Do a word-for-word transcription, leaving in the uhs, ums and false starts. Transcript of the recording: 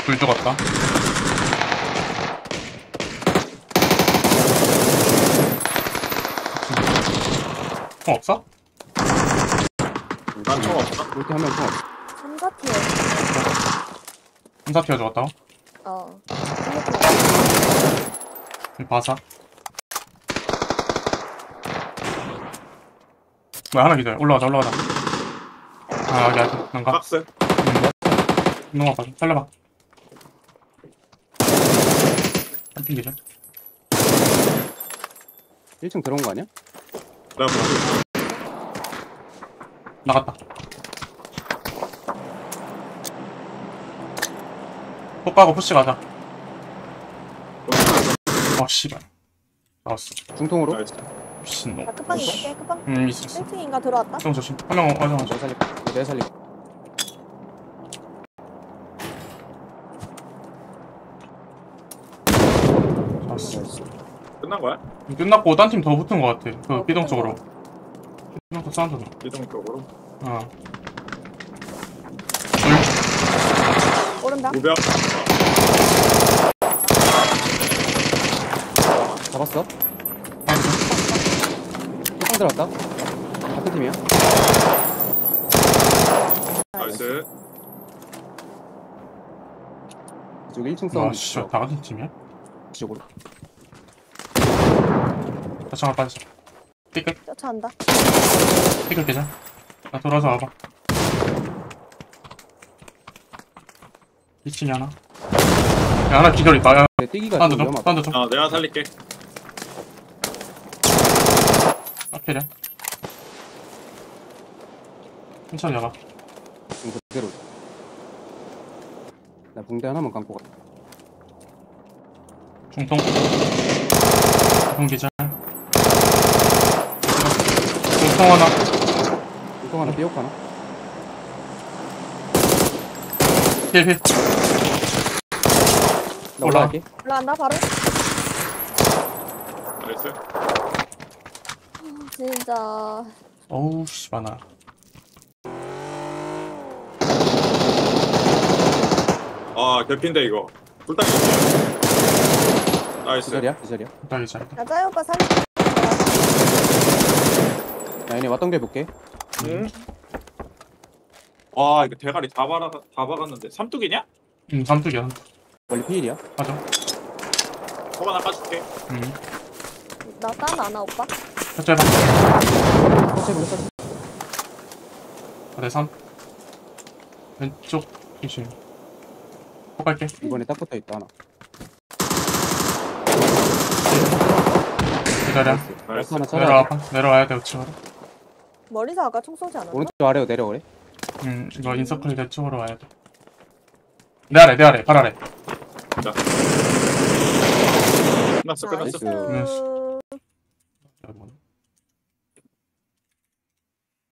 불 죽었다. 총 없어? 난 총 없어. 이렇게 하면 총 없어. 삼사티어. 삼사 티어 죽었다고? 어. 삼사티어. 이 바사. 뭐야, 하나 기다려. 올라가자, 올라가자. 아, 여기 아직 난가? 박스. 넘어가 봐. 살려봐. 한팀 기절. 일 층 들어온 거 아니야? 나 박스. 나갔다. 폭 가고 푸시 가자. 어, 씨발. 나왔어. 중통으로? 나이스. 미친놈. 아, 끝방 있을게, 끝방. 음, 있어, 있어. 일 층인가 들어왔다? 좀 조심. 한 명, 어정, 내가 살리고. 내가 살리고. 나왔어. 나이스. 끝난 거야? 끝났고, 딴 팀 더 붙은 것 같아. 그, 어, B동 붙은 쪽으로. 거. B동 쪽 사운드 좀. 이동 쪽으로. 어. 오른다? 무벽. 잡았어? 아, 뚜껑 들어왔다? 같은 팀이야? 나이스. 이쪽 일 층 와, 사운드 씨, 다 같은 팀이야? 이쪽으로. 다시 하나 빠졌어. 삐끗, 쫓아간다. 삐끗 계절. 나 돌아서 와봐. 이 층이 하나. 야, 하나 기절 있다. 야, 내 뛰기가 사운드 좀 좀, 위험하다. 사운드 좀. 어, 내가 살릴게. 앞에래. 천천히 와봐. 지금 그대로. 나 붕대 하나만 감고 가. 중통. 중통 기절. 중통 하나. 뚜껑 하나 삐옥 하나? 힐, 힐. 나 올라가. 올라갈게. 올라간다, 바로? 나이스. 진짜. 어우, 씨, 많아. 아, 개핀데, 이거. 불닭이 나이스. 기절이야? 기절이야? 딱 기절. 야, 짜이 오빠 살리. 나 얘네 왔던 게 볼게. 응? 와, 이거 대가리 다 박아, 다 박았는데. 삼뚝이냐? 음, 삼뚝이야. 원래 피일이야? 맞아. 거 하나 까줄게. 음. 나딴 안아, 오빠? 첫째 해봐. 터치 해볼래? 터치. 내 삼. 왼쪽 조심. 폭 갈게. 이번에 딱 붙어 있다 하나. 기다려. 나이스. 하나 찾아야 돼. 내려와봐. 내려와야 돼, 우측으로. 머리서 아까 총 쏘지 않았나? 오른쪽 아래로 내려오래. 음, 이거 인서클 내 쪽으로 와야 돼. 내 아래, 내 아래, 발 아래. 끝났어, 끝났어. 나이스. 나이스.